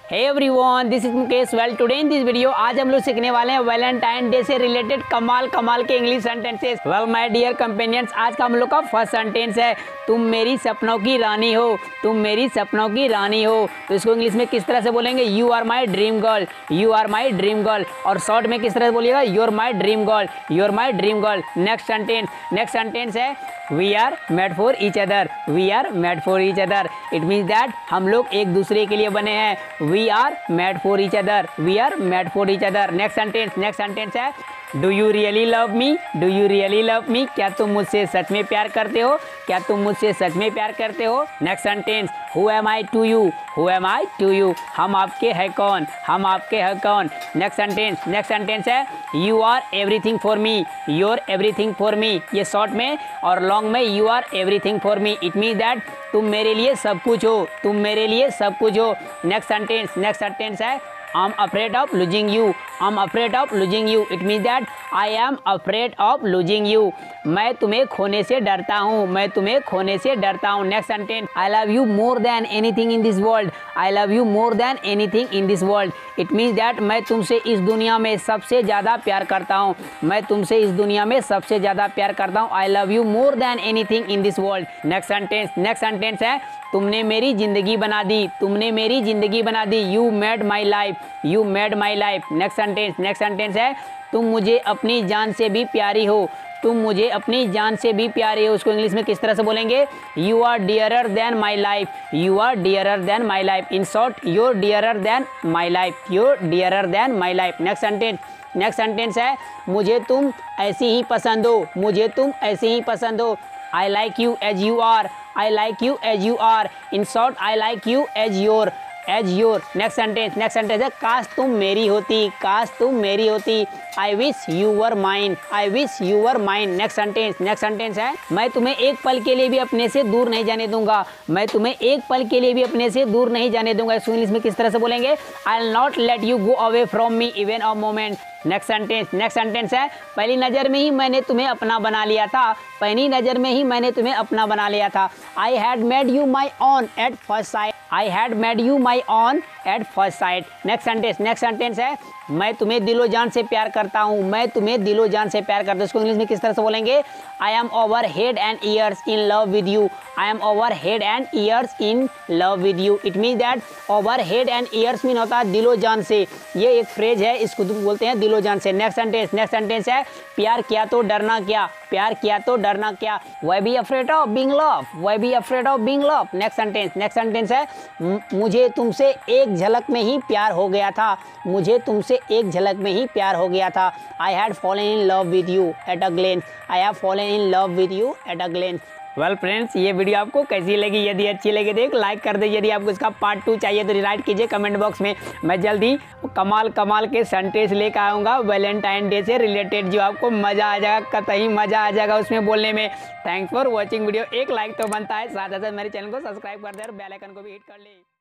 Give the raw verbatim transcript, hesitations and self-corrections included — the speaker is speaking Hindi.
Hey everyone, this is Mukesh. Well today in this video आज हम लोग सीखने वाले हैं वैलेंटाइन डे से रिलेटेड कमाल कमाल के English sentences. Well my dear companions, आज का हम लोग का फर्स्ट सेंटेंस है तुम मेरी सपनों की रानी हो। तुम मेरी सपनों की रानी हो, तो इसको इंग्लिश में किस तरह से बोलेंगे? You are my dream girl, you are my dream girl. और शॉर्ट में किस तरह से बोलिएगा? You are my dream girl, you are my dream girl. Next sentence next sentence है we are made for each other, we are made for each other. It means that हम लोग एक दूसरे के लिए बने हैं। We are made for each other, we are made for each other. Next sentence next sentence है do you really love me, do you really love me. क्या तुम मुझसे सच में प्यार करते हो? क्या तुम मुझसे सच में प्यार करते हो? Next sentence who am I to you, who am I to you. हम आपके हैं कौन, हम आपके हैं कौन। नेक्स्ट सेंटेंस नेक्स्ट सेंटेंस है you are everything for me, you are everything for me. ये शॉर्ट में और लॉन्ग में you are everything for me. It means that तुम मेरे लिए सब कुछ हो, तुम मेरे लिए सब कुछ हो। नेक्स्ट सेंटेंस नेक्स्ट सेंटेंस है I'm afraid of losing you, I'm afraid of losing you. It means that I am afraid of losing you. मैं तुम्हें खोने से डरता हूँ, मैं तुम्हें खोने से डरता हूँ। Next sentence I love you more than anything in this world, I love you more than anything in this world. It means that मैं तुमसे इस दुनिया में सबसे ज़्यादा प्यार करता हूँ, मैं तुमसे इस दुनिया में सबसे ज़्यादा प्यार करता हूँ। I love you more than anything in this world. Next sentence next sentence है तुमने मेरी ज़िंदगी बना दी, तुमने मेरी ज़िंदगी बना दी। You made my life, you made my life. Next sentence next sentence है तुम मुझे अपनी जान से भी प्यारी हो, तुम मुझे अपनी जान से भी प्यारी हो। उसको इंग्लिश में किस तरह से बोलेंगे? You are dearer than my life, you are dearer than my life. In short you're dearer than my life, you're dearer than my life. Next sentence next sentence है मुझे तुम ऐसी ही पसंद हो, मुझे तुम ऐसी ही पसंद हो। I like you as you are, I like you as you are. In short, I like you as your, as your. Next sentence, next sentence है काश तुम मेरी होती, काश तुम मेरी होती। I wish you were mine, I wish you were mine. Next sentence, next sentence है मैं तुम्हें एक पल के लिए भी अपने से दूर नहीं जाने दूंगा, मैं तुम्हें एक पल के लिए भी अपने से दूर नहीं जाने दूंगा। इसको इंग्लिश में किस तरह से बोलेंगे? I'll not let you go away from me even a moment. Next sentence next sentence है पहली नज़र में ही मैंने तुम्हें अपना बना लिया था, पहली नज़र में ही मैंने तुम्हें अपना बना लिया था। I had made you my own at first sight, I had made you my own at first sight. Next sentence next sentence है मैं तुम्हें दिलो जान से प्यार करता हूँ, मैं तुम्हें दिलो जान से प्यार करता हूँ। इसको इंग्लिश में किस तरह से बोलेंगे? I am over head and ears in love with you, I am over head and ears in love with you. It means that over head and ears mean होता है दिलो जान से। ये एक फ्रेज है, इसको बोलते हैं दिलो जान से। नेक्स्ट सेंटेंस नेक्स्ट सेंटेंस है प्यार किया तो डरना क्या, प्यार किया तो डरना क्या। Why be afraid of being love, why be afraid of being love. Next sentence next sentence है मुझे तुमसे एक झलक में ही प्यार हो गया था, मुझे तुमसे एक झलक में ही प्यार हो गया था। I had fallen in love with you at a glance, I have fallen in love with you at a glance. Well friends, ये वीडियो आपको कैसी लगी? यदि अच्छी लगी तो एक लाइक कर दे। यदि आपको इसका पार्ट टू चाहिए तो राइट कीजिए कमेंट बॉक्स में। मैं जल्दी कमाल कमाल के सेंटेंस लेकर आऊँगा वैलेंटाइन डे से रिलेटेड, जो आपको मज़ा आ जाएगा, कतई मज़ा आ जाएगा उसमें बोलने में। Thanks for watching video. एक लाइक तो बनता है, साथ ही साथ मेरे चैनल को सब्सक्राइब कर दे और बेल आइकन को भी हिट कर ले।